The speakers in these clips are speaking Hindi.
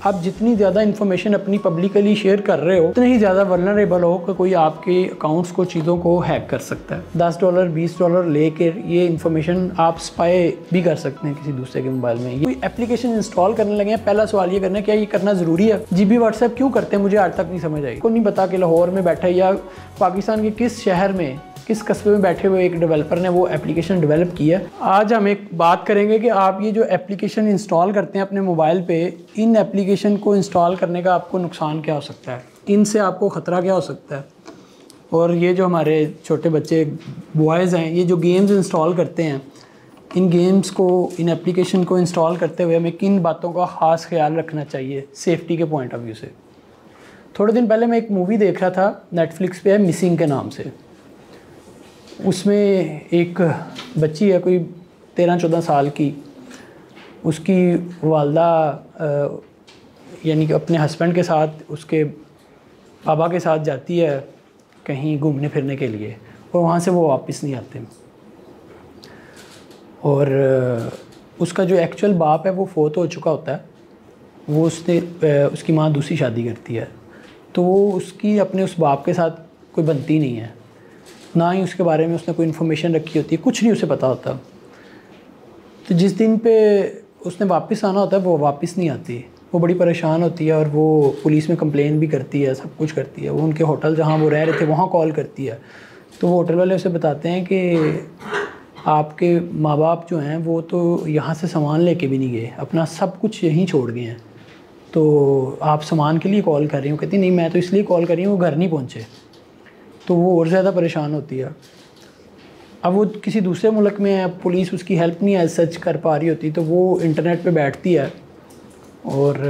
आप जितनी ज़्यादा इन्फॉर्मेशन अपनी पब्लिकली शेयर कर रहे हो उतने ही ज़्यादा वल्नरेबल हो कि कोई आपके अकाउंट्स को, चीज़ों को हैक कर सकता है। $10 $20 लेकर ये इन्फॉर्मेशन आप स्पाई भी कर सकते हैं किसी दूसरे के मोबाइल में। कोई एप्लीकेशन इंस्टॉल करने लगे हैं, पहला सवाल ये करना है क्या ये करना ज़रूरी है। GB व्हाट्सएप क्यों करते हैं मुझे आज तक नहीं समझ आई। को नहीं पता कि लाहौर में बैठा या पाकिस्तान के किस शहर में, किस कस्बे में बैठे हुए एक डेवलपर ने वो एप्लीकेशन डेवलप की है। आज हम एक बात करेंगे कि आप ये जो एप्लीकेशन इंस्टॉल करते हैं अपने मोबाइल पे, इन एप्लीकेशन को इंस्टॉल करने का आपको नुकसान क्या हो सकता है, इनसे आपको ख़तरा क्या हो सकता है। और ये जो हमारे छोटे बच्चे बॉयज़ हैं, ये जो गेम्स इंस्टॉल करते हैं, इन गेम्स को, इन एप्लीकेशन को इंस्टॉल करते हुए हमें किन बातों का ख़ास ख्याल रखना चाहिए सेफ्टी के पॉइंट ऑफ व्यू से। थोड़े दिन पहले मैं एक मूवी देख रहा था, नेटफ्लिक्स पे है, मिसिंग के नाम से। उसमें एक बच्ची है कोई 13-14 साल की, उसकी वालदा यानी कि अपने हस्बैंड के साथ उसके पापा के साथ जाती है कहीं घूमने फिरने के लिए और वहाँ से वो वापस नहीं आते। और उसका जो एक्चुअल बाप है वो फोत हो चुका होता है, वो उसकी माँ दूसरी शादी करती है, तो वो उसकी अपने उस बाप के साथ कोई बनती नहीं है, ना ही उसके बारे में उसने कोई इन्फॉर्मेशन रखी होती है, कुछ नहीं उसे पता होता। तो जिस दिन पे उसने वापस आना होता है वो वापस नहीं आती, वो बड़ी परेशान होती है और वो पुलिस में कंप्लेन भी करती है, सब कुछ करती है। वो उनके होटल जहाँ वो रह रहे थे वहाँ कॉल करती है, तो वो होटल वाले उसे बताते हैं कि आपके माँ बाप जो हैं वो तो यहाँ से सामान लेके भी नहीं गए, अपना सब कुछ यहीं छोड़ गए हैं, तो आप सामान के लिए कॉल कर रही हो। कहती नहीं मैं तो इसलिए कॉल कर रही हूँ वो घर नहीं पहुँचे। तो वो और ज़्यादा परेशान होती है। अब वो किसी दूसरे मुल्क में है, पुलिस उसकी हेल्प नहीं है सच कर पा रही होती, तो वो इंटरनेट पे बैठती है और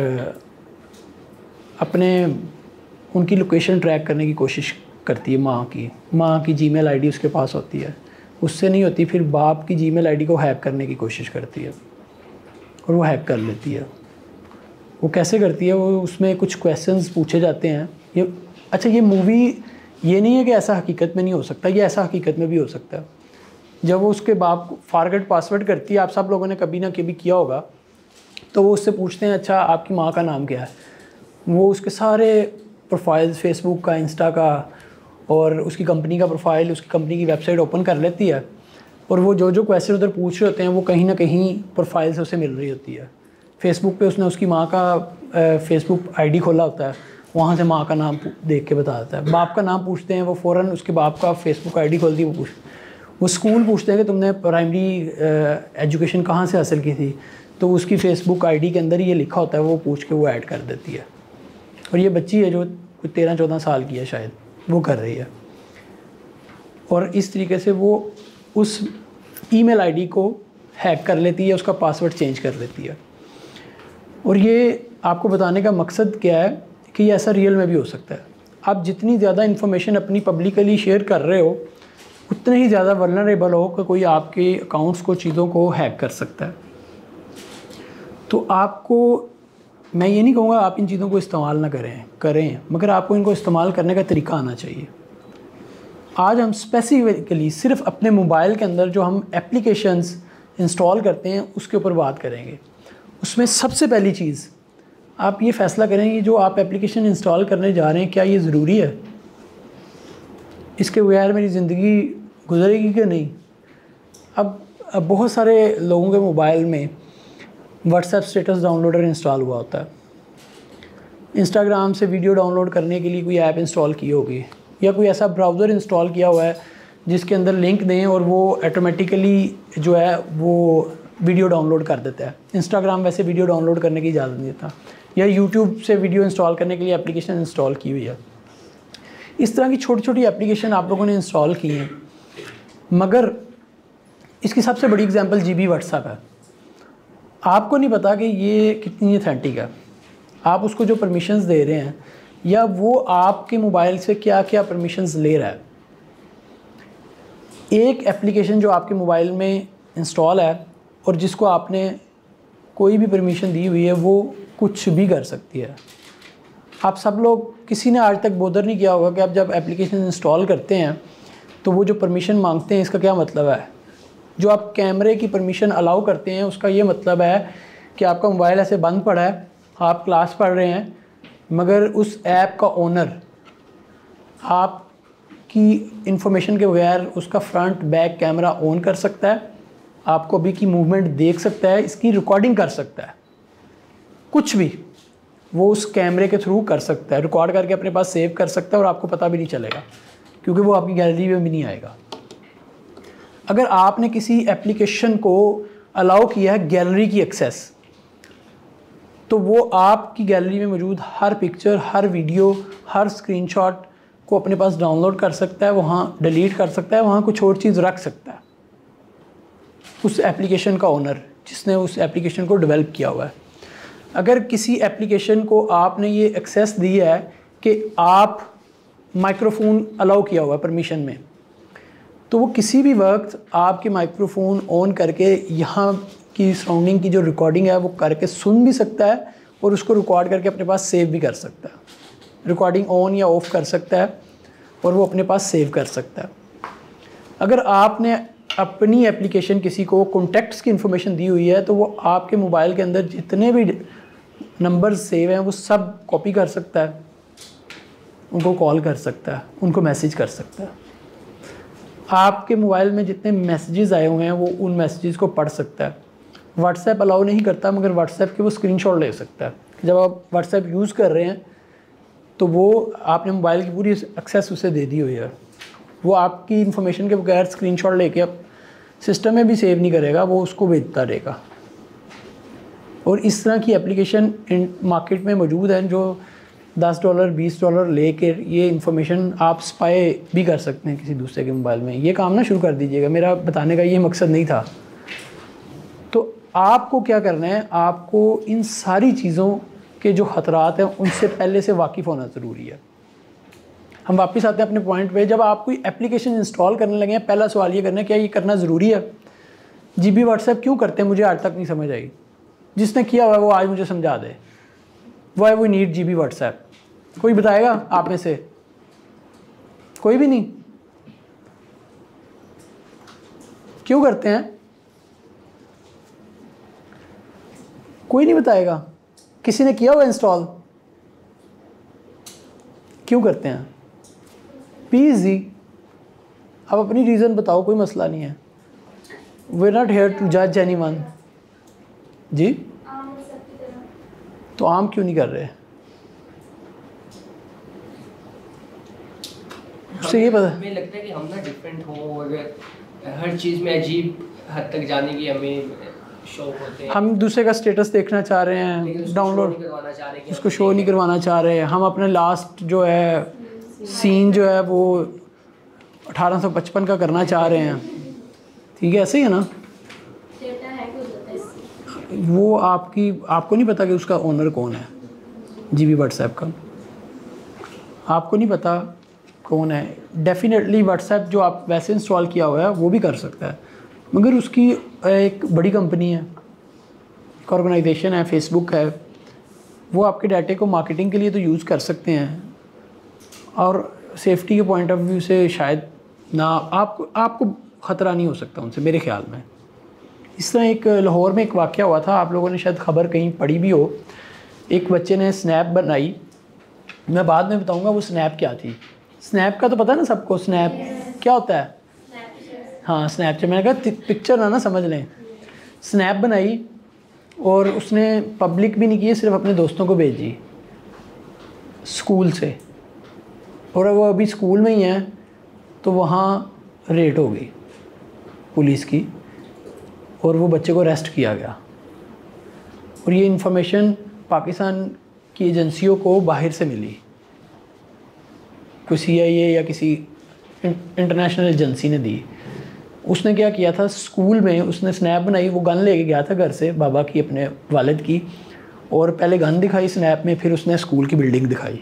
अपने उनकी लोकेशन ट्रैक करने की कोशिश करती है। माँ की जीमेल आईडी उसके पास होती है, उससे नहीं होती, फिर बाप की जीमेल आईडी को हैक करने की कोशिश करती है और वो हैक कर लेती है। वो कैसे करती है, वो उसमें कुछ क्वेश्चंस पूछे जाते हैं। ये मूवी ये नहीं है कि ऐसा हकीकत में नहीं हो सकता, ये ऐसा हकीकत में भी हो सकता है। जब वो उसके बाप को फॉरगेट पासवर्ड करती है, आप सब लोगों ने कभी ना कभी किया होगा, तो वो उससे पूछते हैं अच्छा आपकी माँ का नाम क्या है। वो उसके सारे प्रोफाइल्स, फेसबुक का, इंस्टा का और उसकी कंपनी का प्रोफाइल, उसकी कंपनी की वेबसाइट ओपन कर लेती है और वो जो क्वेश्चन उधर पूछ रहे होते हैं वो कहीं ना कहीं प्रोफाइल से उसे मिल रही होती है। फेसबुक पे उसने उसकी माँ का फेसबुक आईडी खोला होता है, वहाँ से माँ का नाम देख के बता देता है। बाप का नाम पूछते हैं, वो फ़ौरन उसके बाप का फेसबुक आईडी खोलती है। वो स्कूल पूछते हैं कि तुमने प्राइमरी एजुकेशन कहाँ से हासिल की थी, तो उसकी फ़ेसबुक आईडी के अंदर ये लिखा होता है, वो पूछ के वो ऐड कर देती है। और ये बच्ची है जो कोई 13-14 साल की है शायद, वो कर रही है। और इस तरीके से वो उस ईमेल आईडी को हैक कर लेती है, उसका पासवर्ड चेंज कर लेती है। और ये आपको बताने का मकसद क्या है कि ये ऐसा रियल में भी हो सकता है। आप जितनी ज़्यादा इन्फॉर्मेशन अपनी पब्लिकली शेयर कर रहे हो उतने ही ज़्यादा वल्नरेबल हो कि कोई आपके अकाउंट्स को, चीज़ों को हैक कर सकता है। तो आपको, मैं ये नहीं कहूँगा आप इन चीज़ों को इस्तेमाल ना करें, मगर आपको इनको इस्तेमाल करने का तरीका आना चाहिए। आज हम स्पेसिफिकली सिर्फ अपने मोबाइल के अंदर जो हम एप्लीकेशंस इंस्टॉल करते हैं उसके ऊपर बात करेंगे। उसमें सबसे पहली चीज़ आप ये फ़ैसला करें कि जो आप एप्लीकेशन इंस्टॉल करने जा रहे हैं क्या ये ज़रूरी है, इसके बगैर मेरी ज़िंदगी गुजरेगी कि नहीं। अब बहुत सारे लोगों के मोबाइल में व्हाट्सएप स्टेटस डाउनलोडर इंस्टॉल हुआ होता है, इंस्टाग्राम से वीडियो डाउनलोड करने के लिए कोई ऐप इंस्टॉल की होगी, या कोई ऐसा ब्राउज़र इंस्टॉल किया हुआ है जिसके अंदर लिंक दें और वो ऑटोमेटिकली जो है वो वीडियो डाउनलोड कर देता है। इंस्टाग्राम वैसे वीडियो डाउनलोड करने की इजाज़त नहीं देता, या यूट्यूब से वीडियो इंस्टॉल करने के लिए एप्लीकेशन इंस्टॉल की हुई है। इस तरह की छोटी छोटी एप्लीकेशन आप लोगों ने इंस्टॉल की हैं, मगर इसकी सबसे बड़ी एग्जांपल GB व्हाट्सएप है। आपको नहीं पता कि ये कितनी ऑथेंटिक है, आप उसको जो परमिशंस दे रहे हैं या वो आपके मोबाइल से क्या क्या परमिशंस ले रहा है। एक एप्लीकेशन जो आपके मोबाइल में इंस्टॉल है और जिसको आपने कोई भी परमिशन दी हुई है वो कुछ भी कर सकती है। आप सब लोग, किसी ने आज तक बोदर नहीं किया होगा कि आप जब एप्लीकेशन इंस्टॉल करते हैं तो वो जो परमिशन मांगते हैं इसका क्या मतलब है। जो आप कैमरे की परमिशन अलाउ करते हैं उसका ये मतलब है कि आपका मोबाइल ऐसे बंद पड़ा है, आप क्लास पढ़ रहे हैं मगर उस ऐप का ओनर आपकी इंफॉर्मेशन के बगैर उसका फ्रंट बैक कैमरा ऑन कर सकता है, आपको अभी की मूवमेंट देख सकता है, इसकी रिकॉर्डिंग कर सकता है, कुछ भी वो उस कैमरे के थ्रू कर सकता है, रिकॉर्ड करके अपने पास सेव कर सकता है और आपको पता भी नहीं चलेगा क्योंकि वो आपकी गैलरी में भी नहीं आएगा। अगर आपने किसी एप्लीकेशन को अलाउ किया है गैलरी की एक्सेस, तो वो आपकी गैलरी में मौजूद हर पिक्चर, हर वीडियो, हर स्क्रीनशॉट को अपने पास डाउनलोड कर सकता है, वहाँ डिलीट कर सकता है, वहाँ कुछ और चीज़ रख सकता है उस एप्लीकेशन का ओनर जिसने उस एप्लीकेशन को डेवलप किया हुआ है। अगर किसी एप्लीकेशन को आपने ये एक्सेस दी है कि आप माइक्रोफोन अलाउ किया हुआ है परमिशन में, तो वो किसी भी वक्त आपके माइक्रोफोन ऑन करके यहाँ की सराउंडिंग की जो रिकॉर्डिंग है वो करके सुन भी सकता है और उसको रिकॉर्ड करके अपने पास सेव भी कर सकता है। रिकॉर्डिंग ऑन या ऑफ़ कर सकता है और वो अपने पास सेव कर सकता है। अगर आपने अपनी एप्लीकेशन किसी को कॉन्टैक्ट्स की इन्फॉर्मेशन दी हुई है तो वो आपके मोबाइल के अंदर जितने भी नंबर्स सेव हैं वो सब कॉपी कर सकता है, उनको कॉल कर सकता है, उनको मैसेज कर सकता है। आपके मोबाइल में जितने मैसेजेस आए हुए हैं वो उन मैसेजेस को पढ़ सकता है। व्हाट्सएप अलाउ नहीं करता मगर व्हाट्सएप के वो स्क्रीनशॉट ले सकता है। जब आप व्हाट्सएप यूज़ कर रहे हैं तो वो आपने मोबाइल की पूरी एक्सेस उसे दे दी हुई है, वो आपकी इन्फॉर्मेशन के बगैर स्क्रीनशॉट लेके अब सिस्टम में भी सेव नहीं करेगा, वो उसको भेजता रहेगा। और इस तरह की एप्लीकेशन मार्केट में मौजूद हैं जो $10 $20 लेकर ये इन्फॉर्मेशन आप स्पाई भी कर सकते हैं किसी दूसरे के मोबाइल में। ये काम ना शुरू कर दीजिएगा, मेरा बताने का ये मकसद नहीं था। तो आपको क्या करना है, आपको इन सारी चीज़ों के जो ख़तरात हैं उनसे पहले से वाकिफ़ होना ज़रूरी है। हम वापस आते हैं अपने पॉइंट पे। जब आप कोई एप्लीकेशन इंस्टॉल करने लगे हैं, पहला सवाल ये करना है क्या ये करना ज़रूरी है। जीबी व्हाट्सएप क्यों करते हैं मुझे आज तक नहीं समझ आई। जिसने किया हुआ है वो आज मुझे समझा दे। Why we need GB WhatsApp, कोई बताएगा आप में से? कोई भी नहीं। क्यों करते हैं? कोई नहीं बताएगा। किसी ने किया हुआ इंस्टॉल? क्यों करते हैं? Be easy. आप अपनी रीज़न बताओ, कोई मसला नहीं है। We are not here to जज एनीवन। जी, तो आम क्यों नहीं कर रहे? उससे ये पता हमें लगता है कि हम ना डिफरेंट हो और हर चीज़ में अजीब हद तक जाने की हमें शौक होते हैं। हम दूसरे का स्टेटस देखना चाह रहे हैं, डाउनलोड उसको शो नहीं करवाना चाह रहे हैं। हम अपने लास्ट जो है सीन जो है वो 1855 का करना चाह रहे हैं। ठीक है, ऐसे ही है ना। वो आपको नहीं पता कि उसका ओनर कौन है जीबी व्हाट्सएप का, आपको नहीं पता कौन है। डेफिनेटली व्हाट्सएप जो आप वैसे इंस्टॉल किया हुआ है वो भी कर सकता है, मगर उसकी एक बड़ी कंपनी है, एक ऑर्गेनाइजेशन है, फेसबुक है, वो आपके डाटे को मार्केटिंग के लिए तो यूज़ कर सकते हैं और सेफ्टी के पॉइंट ऑफ व्यू से शायद ना आपको ख़तरा नहीं हो सकता उनसे, मेरे ख़्याल में। इस तरह एक लाहौर में एक वाक़या हुआ था, आप लोगों ने शायद ख़बर कहीं पढ़ी भी हो। एक बच्चे ने स्नैप बनाई, मैं बाद में बताऊंगा वो स्नैप क्या थी। स्नैप का तो पता है ना सबको, स्नैप क्या होता है? हाँ, स्नैपचैट। मैंने कहा पिक्चर ना समझ लें। स्नैप बनाई और उसने पब्लिक भी नहीं की, सिर्फ अपने दोस्तों को भेजी स्कूल से, और वो अभी स्कूल में ही है तो वहाँ रेड हो गई पुलिस की और वो बच्चे को अरेस्ट किया गया। और ये इन्फॉर्मेशन पाकिस्तान की एजेंसियों को बाहर से मिली, कोई CIA या किसी इंटरनेशनल एजेंसी ने दी। उसने क्या किया था, स्कूल में उसने स्नैप बनाई, वो गन लेके गया था घर से बाबा की, अपने वालिद की, और पहले गन दिखाई स्नैप में, फिर उसने स्कूल की बिल्डिंग दिखाई।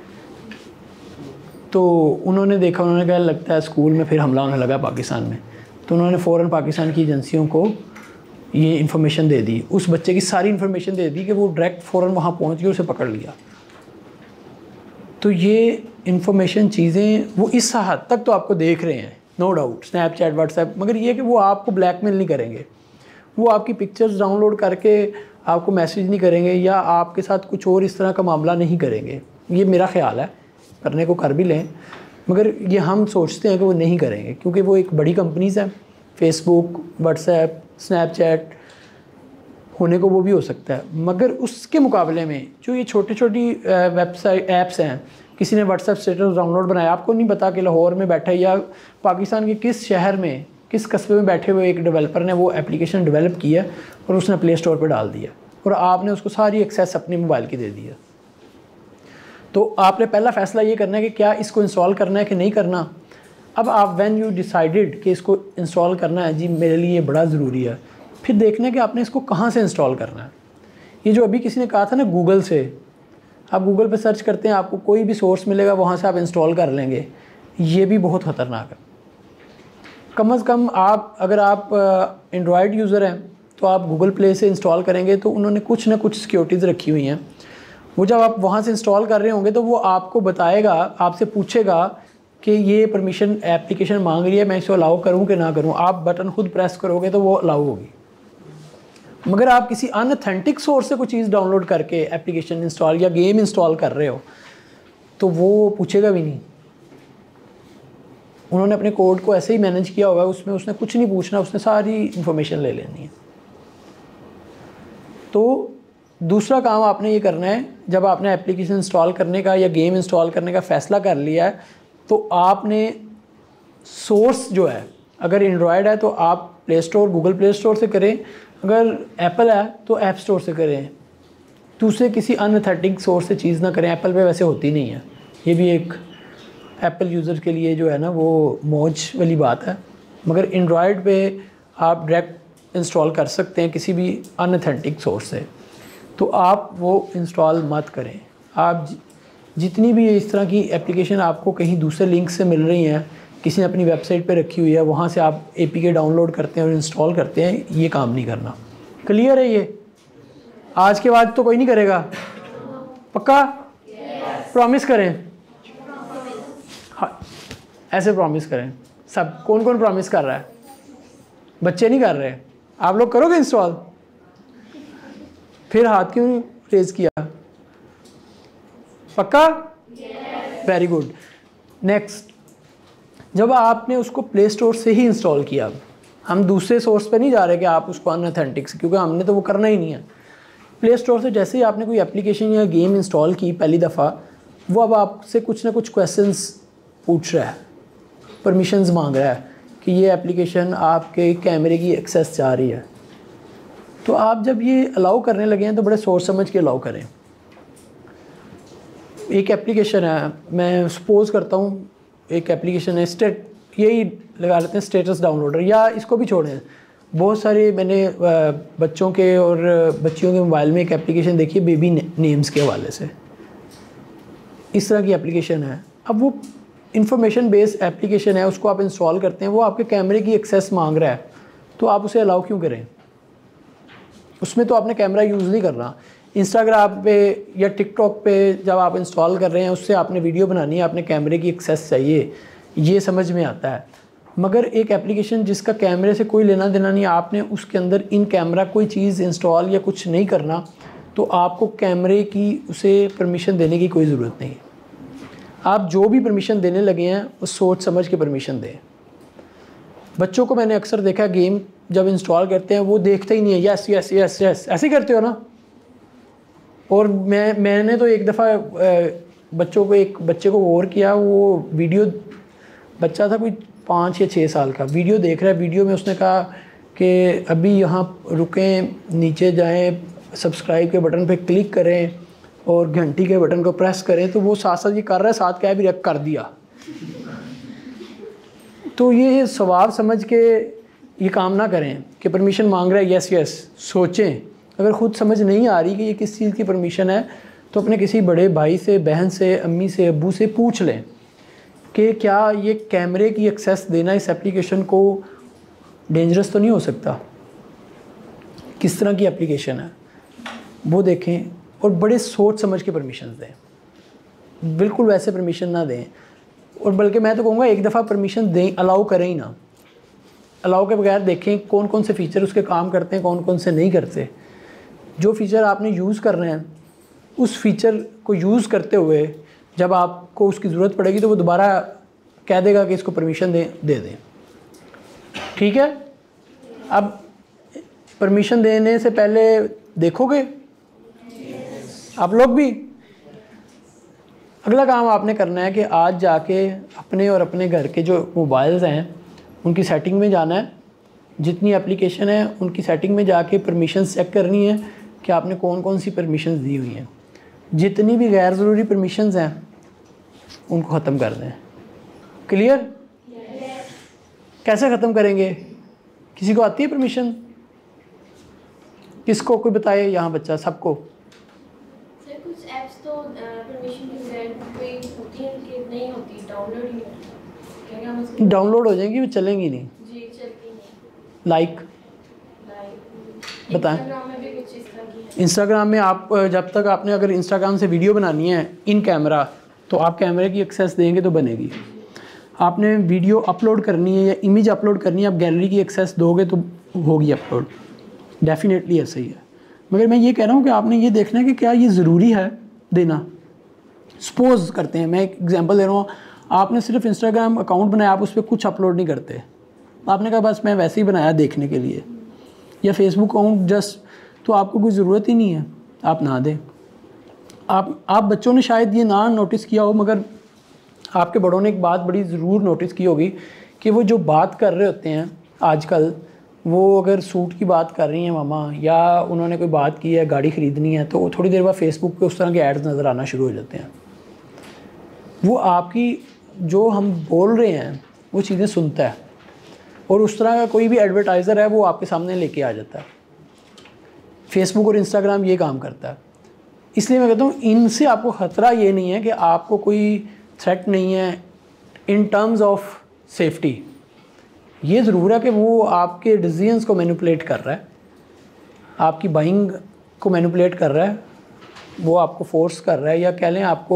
तो उन्होंने देखा, उन्होंने कहा लगता है स्कूल में फिर हमला होने लगा पाकिस्तान में, तो उन्होंने फ़ौरन पाकिस्तान की एजेंसियों को ये इन्फॉर्मेशन दे दी, उस बच्चे की सारी इन्फॉर्मेशन दे दी कि वो डायरेक्ट फ़ौरन वहाँ पहुँच गए, उसे पकड़ लिया। तो ये इन्फॉर्मेशन चीज़ें वो इस हद तक तो आपको देख रहे हैं, नो डाउट, स्नैपचैट, व्हाट्सएप, मगर ये कि वो आपको ब्लैकमेल नहीं करेंगे। वो आपकी पिक्चर्स डाउनलोड करके आपको मैसेज नहीं करेंगे या आपके साथ कुछ और इस तरह का मामला नहीं करेंगे। ये मेरा ख़्याल है, करने को कर भी लें, मगर ये हम सोचते हैं कि वो नहीं करेंगे क्योंकि वो एक बड़ी कंपनीज़ हैं। फेसबुक, व्हाट्सएप, स्नैपचैट होने को वो भी हो सकता है, मगर उसके मुकाबले में जो ये छोटी छोटी वेबसाइट ऐप्स हैं, किसी ने व्हाट्सएप स्टेटस डाउनलोड बनाया, आपको नहीं पता कि लाहौर में बैठा है या पाकिस्तान के किस शहर में, किस कस्बे में बैठे हुए एक डेवलपर ने वो एप्लीकेशन डेवलप किया और उसने प्ले स्टोर पर डाल दिया और आपने उसको सारी एक्सेस अपने मोबाइल की दे दिया। तो आपने पहला फ़ैसला ये करना है कि क्या इसको इंस्टॉल करना है कि नहीं करना। अब आप व्हेन यू डिसाइडेड कि इसको इंस्टॉल करना है, जी मेरे लिए बड़ा ज़रूरी है, फिर देखना है कि आपने इसको कहाँ से इंस्टॉल करना है। ये जो अभी किसी ने कहा था ना गूगल से, आप गूगल पे सर्च करते हैं, आपको कोई भी सोर्स मिलेगा, वहाँ से आप इंस्टॉल कर लेंगे, ये भी बहुत ख़तरनाक है। कम से कम आप अगर आप एंड्रॉयड यूज़र हैं तो आप गूगल प्ले से इंस्टॉल करेंगे तो उन्होंने कुछ ना कुछ सिक्योरिटीज़ रखी हुई हैं। वो जब आप वहाँ से इंस्टॉल कर रहे होंगे तो वो आपको बताएगा, आपसे पूछेगा कि ये परमिशन एप्लीकेशन मांग रही है, मैं इसको अलाउ करूँ कि ना करूँ। आप बटन खुद प्रेस करोगे तो वो अलाउ होगी। मगर आप किसी अनऑथेंटिक सोर्स से कोई चीज़ डाउनलोड करके एप्लीकेशन इंस्टॉल या गेम इंस्टॉल कर रहे हो तो वो पूछेगा भी नहीं। उन्होंने अपने कोड को ऐसे ही मैनेज किया होगा, उसमें उसने कुछ नहीं पूछना, उसने सारी इंफॉर्मेशन ले लेनी है। तो दूसरा काम आपने ये करना है, जब आपने एप्लीकेशन इंस्टॉल करने का या गेम इंस्टॉल करने का फ़ैसला कर लिया है तो आपने सोर्स जो है, अगर एंड्रॉयड है तो आप play store, Google play store से करें, अगर एप्पल है तो ऐप स्टोर से करें। दूसरे किसी अनऑथेंटिक सोर्स से चीज़ ना करें। एप्पल पे वैसे होती नहीं है, ये भी एक एप्पल यूज़र के लिए जो है ना वो मौज वाली बात है। मगर एंड्रॉयड पे आप डायरेक्ट इंस्टॉल कर सकते हैं किसी भी अनऑथेंटिक सोर्स से, तो आप वो इंस्टॉल मत करें। आप जितनी भी इस तरह की एप्लीकेशन आपको कहीं दूसरे लिंक से मिल रही हैं, किसी ने अपनी वेबसाइट पे रखी हुई है, वहाँ से आप APK डाउनलोड करते हैं और इंस्टॉल करते हैं, ये काम नहीं करना। क्लियर है ये? आज के बाद तो कोई नहीं करेगा, पक्का? प्रॉमिस करें, हाँ ऐसे प्रॉमिस करें सब। कौन कौन प्रॉमिस कर रहा है? बच्चे नहीं कर रहे, आप लोग करोगे इंस्टॉल? फिर हाथ क्यों रेज किया? पक्का? Very good. नेक्स्ट, जब आपने उसको प्ले स्टोर से ही इंस्टॉल किया, हम दूसरे सोर्स पे नहीं जा रहे कि आप उसको अनऑथेंटिक से, क्योंकि हमने तो वो करना ही नहीं है। प्ले स्टोर से जैसे ही आपने कोई एप्लीकेशन या गेम इंस्टॉल की पहली दफ़ा, वो अब आपसे कुछ ना कुछ क्वेश्चंस पूछ रहा है, परमिशंस मांग रहा है कि ये एप्लीकेशन आपके कैमरे की एक्सेस चाह रही है। तो आप जब ये अलाउ करने लगे हैं तो बड़े सोच समझ के अलाउ करें। एक एप्लीकेशन है, मैं सपोज़ करता हूँ एक एप्लीकेशन है यही लगा लेते हैं स्टेटस डाउनलोडर, या इसको भी छोड़ें। बहुत सारे मैंने बच्चों के और बच्चियों के मोबाइल में एक एप्लीकेशन देखी है बेबी नेम्स के हवाले से, इस तरह की एप्लीकेशन है। अब वो इंफॉर्मेशन बेस्ड एप्लीकेशन है, उसको आप इंस्टॉल करते हैं, वो आपके कैमरे की एक्सेस मांग रहा है, तो आप उसे अलाउ क्यों करें? उसमें तो आपने कैमरा यूज़ नहीं करना। इंस्टाग्राम पे या टिकटॉक पे जब आप इंस्टॉल कर रहे हैं, उससे आपने वीडियो बनानी है, आपने कैमरे की एक्सेस चाहिए, ये समझ में आता है। मगर एक एप्लीकेशन जिसका कैमरे से कोई लेना देना नहीं, आपने उसके अंदर इन कैमरा कोई चीज़ इंस्टॉल या कुछ नहीं करना, तो आपको कैमरे की उसे परमिशन देने की कोई ज़रूरत नहीं। आप जो भी परमिशन देने लगे हैं वो सोच समझ के परमिशन दें। बच्चों को मैंने अक्सर देखा, गेम जब इंस्टॉल करते हैं वो देखते ही नहीं है, यस यस यस यस, ऐसे ही करते हो ना। और मैंने तो एक दफ़ा एक बच्चे को और किया, वो वीडियो, बच्चा था कोई 5 या 6 साल का, वीडियो देख रहा है। वीडियो में उसने कहा कि अभी यहाँ रुकें, नीचे जाएं, सब्सक्राइब के बटन पे क्लिक करें और घंटी के बटन को प्रेस करें, तो वो साथ साथ ये कर रहा है, साथ क्या भी रख कर दिया। तो ये सवाब समझ के ये काम ना करें कि परमिशन मांग रहा है, यस यस। सोचें, अगर ख़ुद समझ नहीं आ रही कि ये किस चीज़ की परमिशन है, तो अपने किसी बड़े भाई से, बहन से, अम्मी से, अब्बू से पूछ लें कि क्या ये कैमरे की एक्सेस देना इस एप्लीकेशन को डेंजरस तो नहीं हो सकता, किस तरह की एप्लीकेशन है वो देखें और बड़े सोच समझ के परमिशन दें। बिल्कुल वैसे परमिशन ना दें, और बल्कि मैं तो कहूँगा एक दफ़ा परमिशन दें, अलाउ करें ही ना। अलाउ के बगैर देखें कौन कौन से फ़ीचर उसके काम करते हैं, कौन कौन से नहीं करते। जो फीचर आपने यूज़ कर रहे हैं उस फीचर को यूज़ करते हुए जब आपको उसकी ज़रूरत पड़ेगी तो वो दोबारा कह देगा कि इसको परमिशन दे दें। ठीक है, अब परमिशन देने से पहले देखोगे आप लोग भी। अगला काम आपने करना है कि आज जाके अपने और अपने घर के जो मोबाइल्स हैं उनकी सेटिंग में जाना है, जितनी एप्लीकेशन है उनकी सेटिंग में जाके परमिशन चेक करनी है कि आपने कौन कौन सी परमिशंस दी हुई हैं। जितनी भी गैर ज़रूरी परमिशंस हैं उनको ख़त्म कर दें। क्लियर? कैसे ख़त्म करेंगे? किसी को आती है परमिशन? किसको, कोई बताए यहाँ बच्चा, सबको? सर कुछ ऐप्स तो परमिशन के बगैर कोई होती हैं कि नहीं होती, डाउनलोड ही नहीं होती, क्या हम उसको डाउनलोड हो जाएंगी, वो चलेंगी नहीं। जी चलती नहीं। लाइक बताएं। इंस्टाग्राम में भी कुछ इस तरह की है। इंस्टाग्राम में आप जब तक आपने अगर इंस्टाग्राम से वीडियो बनानी है इन कैमरा तो आप कैमरे की एक्सेस देंगे तो बनेगी। आपने वीडियो अपलोड करनी है या इमेज अपलोड करनी है, आप गैलरी की एक्सेस दोगे तो होगी अपलोड, डेफिनेटली ऐसा ही है। मगर मैं ये कह रहा हूँ कि आपने ये देखना है कि क्या ये ज़रूरी है देना। सपोज करते हैं, मैं एक एग्जांपल दे रहा हूँ, आपने सिर्फ इंस्टाग्राम अकाउंट बनाया, आप उस पर कुछ अपलोड नहीं करते, आपने कहा बस मैं वैसे ही बनाया देखने के लिए, या फेसबुक अकाउंट जस्ट, तो आपको कोई ज़रूरत ही नहीं है, आप ना दें। आप बच्चों ने शायद ये ना नोटिस किया हो, मगर आपके बड़ों ने एक बात बड़ी ज़रूर नोटिस की होगी कि वो जो बात कर रहे होते हैं आजकल, वो अगर सूट की बात कर रही हैं मामा, या उन्होंने कोई बात की है गाड़ी ख़रीदनी है, तो थोड़ी देर बाद फेसबुक पे उस तरह के एड्स नज़र आना शुरू हो जाते हैं। वो आपकी जो हम बोल रहे हैं वो चीज़ें सुनता है, और उस तरह का कोई भी एडवर्टाइज़र है वो आपके सामने लेके आ जाता है। फेसबुक और इंस्टाग्राम ये काम करता है। इसलिए मैं कहता हूँ इनसे आपको ख़तरा ये नहीं है कि आपको कोई थ्रेट नहीं है इन टर्म्स ऑफ सेफ्टी। ये ज़रूर है कि वो आपके डिसीजंस को मैनिपुलेट कर रहा है, आपकी बाइंग को मैनिपुलेट कर रहा है, वो आपको फोर्स कर रहा है, या कह लें आपको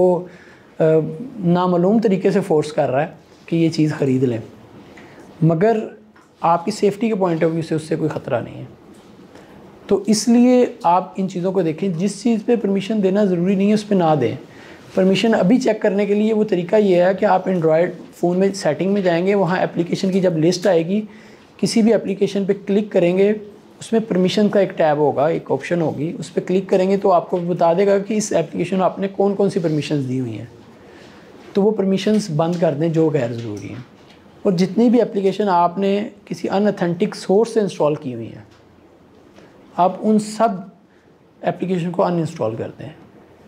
नामालूम तरीके से फोर्स कर रहा है कि ये चीज़ ख़रीद लें, मगर आपकी सेफ्टी के पॉइंट ऑफ व्यू से उससे कोई ख़तरा नहीं है। तो इसलिए आप इन चीज़ों को देखें, जिस चीज़ पे परमिशन देना ज़रूरी नहीं है उस पर ना दें। परमिशन अभी चेक करने के लिए वो तरीका ये है कि आप एंड्रॉयड फ़ोन में सेटिंग में जाएंगे, वहाँ एप्लीकेशन की जब लिस्ट आएगी, किसी भी एप्लीकेशन पे क्लिक करेंगे, उसमें परमिशन का एक टैब होगा, एक ऑप्शन होगी, उस पर क्लिक करेंगे तो आपको बता देगा कि इस एप्लीकेशन में आपने कौन कौन सी परमिशंस दी हुई हैं। तो वो परमिशंस बंद कर दें जो गैर ज़रूरी हैं, और जितनी भी एप्लीकेशन आपने किसी अनऑथेंटिक सोर्स से इंस्टॉल की हुई हैं, आप उन सब एप्लीकेशन को अनइंस्टॉल कर दें।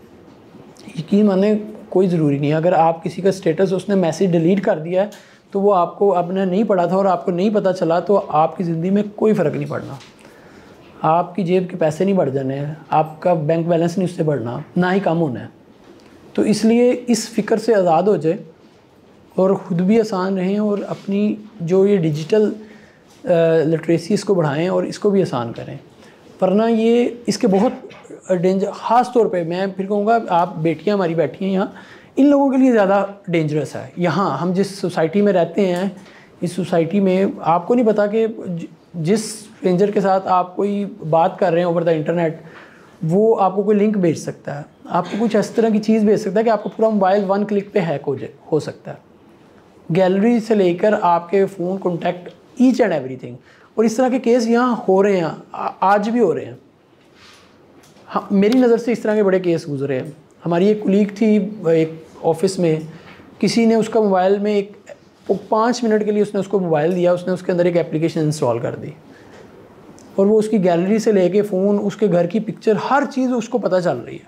यकीन माने कोई ज़रूरी नहीं है। अगर आप किसी का स्टेटस उसने मैसेज डिलीट कर दिया है तो वो आपको, आपने नहीं पढ़ा था और आपको नहीं पता चला, तो आपकी ज़िंदगी में कोई फ़र्क नहीं पड़ना, आपकी जेब के पैसे नहीं बढ़ जाने हैं, आपका बैंक बैलेंस नहीं उससे बढ़ना, ना ही कम होना है। तो इसलिए इस फ़िक्र से आज़ाद हो जाए और ख़ुद भी आसान रहें, और अपनी जो ये डिजिटल लिटरेसी इसको बढ़ाएं और इसको भी आसान करें। वरना ये इसके बहुत डेंजर, ख़ास तौर पे मैं फिर कहूँगा, आप बेटियां हमारी बैठी हैं यहाँ, इन लोगों के लिए ज़्यादा डेंजरस है। यहाँ हम जिस सोसाइटी में रहते हैं, इस सोसाइटी में आपको नहीं पता कि जिस स्ट्रेंजर के साथ आप कोई बात कर रहे हैं ओवर द इंटरनेट, वो आपको कोई लिंक भेज सकता है, आपको कुछ इस तरह की चीज़ भेज सकता है कि आपको पूरा मोबाइल 1 क्लिक पे हैक हो सकता है। गैलरी से लेकर आपके phone contact, each and everything. और इस तरह के केस यहाँ हो रहे हैं, आज भी हो रहे हैं। हाँ, मेरी नज़र से इस तरह के बड़े केस गुजरे हैं। हमारी एक कुलीग थी एक ऑफिस में, किसी ने उसका मोबाइल में 5 मिनट के लिए उसने उसको मोबाइल दिया, उसने उसके अंदर एक एप्लीकेशन इंस्टॉल कर दी, और वो उसकी गैलरी से लेके फ़ोन, उसके घर की पिक्चर, हर चीज़ उसको पता चल रही है।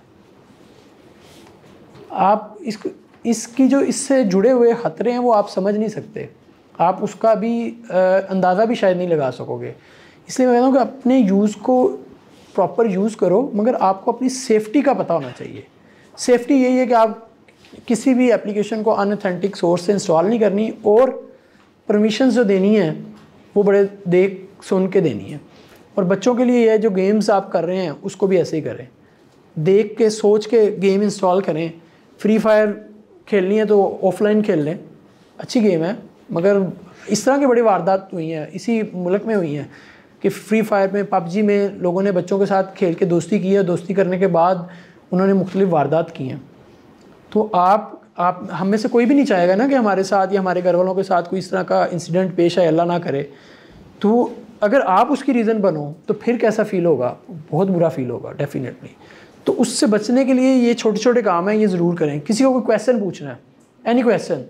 आप इसकी जो इससे जुड़े हुए ख़तरे हैं वो आप समझ नहीं सकते, आप उसका भी अंदाज़ा भी शायद नहीं लगा सकोगे। इसलिए मैं कहता हूँ कि अपने यूज़ को प्रॉपर यूज़ करो, मगर आपको अपनी सेफ्टी का पता होना चाहिए। सेफ्टी यही है कि आप किसी भी एप्लीकेशन को अनऑथेंटिक सोर्स से इंस्टॉल नहीं करनी, और परमिशन जो देनी है वो बड़े देख सुन के देनी है। और बच्चों के लिए यह जो गेम्स आप कर रहे हैं उसको भी ऐसे ही करें, देख के सोच के गेम इंस्टॉल करें। फ्री फायर खेलनी है तो ऑफलाइन खेल लें, अच्छी गेम है, मगर इस तरह की बड़ी वारदात हुई हैं, इसी मुल्क में हुई हैं, कि फ्री फायर में, पबजी में लोगों ने बच्चों के साथ खेल के दोस्ती की है, दोस्ती करने के बाद उन्होंने मुख्तलिफ वारदात की हैं। तो आप हम में से कोई भी नहीं चाहेगा ना कि हमारे साथ या हमारे घर वालों के साथ कोई इस तरह का इंसिडेंट पेश आए, अल्लाह ना करे। तो अगर आप उसकी रीज़न बनो तो फिर कैसा फ़ील होगा, बहुत बुरा फील होगा डेफिनेटली। तो उससे बचने के लिए ये छोटे छोटे काम हैं, ये ज़रूर करें। किसी को कोई क्वेश्चन पूछना है, एनी क्वेश्चन?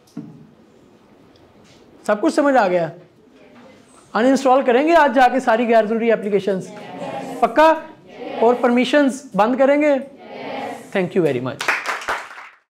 सब कुछ समझ आ गया? अनइंस्टॉल करेंगे आज जाके सारी गैर ज़रूरी एप्लीकेशंस? पक्का? और परमिशंस बंद करेंगे? Thank you very much.